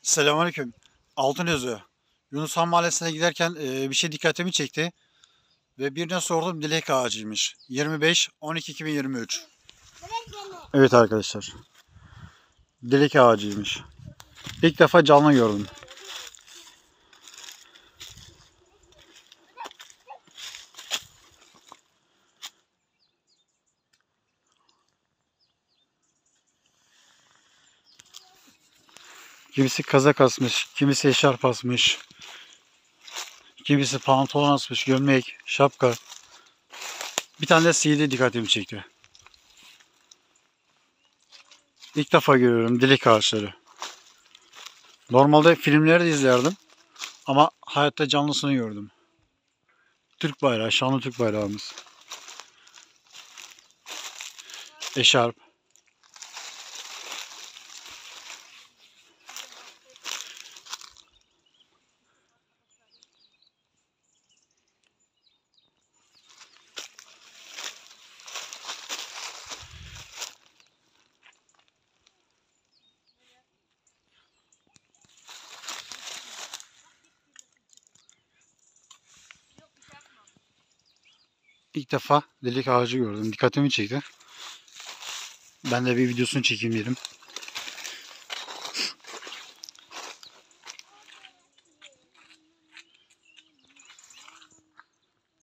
Selamünaleyküm. Altınözü. Yunus Han Mahallesi'ne giderken bir şey dikkatimi çekti ve birine sordum, dilek ağacıymış. 25-12-2023. Evet arkadaşlar. Dilek ağacıymış. İlk defa canlı gördüm. Kimisi kazak asmış, kimisi eşarp asmış, kimisi pantolon asmış, gömlek, şapka. Bir tane de CD dikkatimi çekti. İlk defa görüyorum dilek ağaçları. Normalde filmleri de izlerdim ama hayatta canlısını gördüm. Türk bayrağı, şanlı Türk bayrağımız. Eşarp. İlk defa dilek ağacı gördüm. Dikkatimi çekti. Ben de bir videosunu çekeyim dedim.